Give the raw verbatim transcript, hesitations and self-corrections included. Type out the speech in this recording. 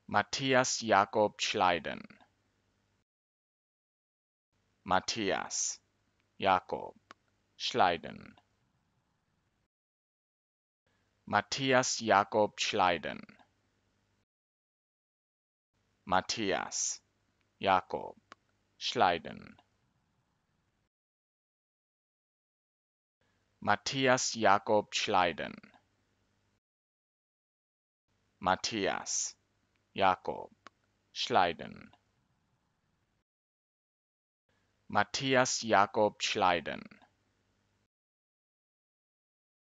Matthias Jakob Schleiden. Matthias Jakob Schleiden. Matthias Jakob Schleiden. Matthias Jakob Schleiden. Matthias Jakob Schleiden. Matthias Jakob Schleiden. Matthias Jakob Schleiden.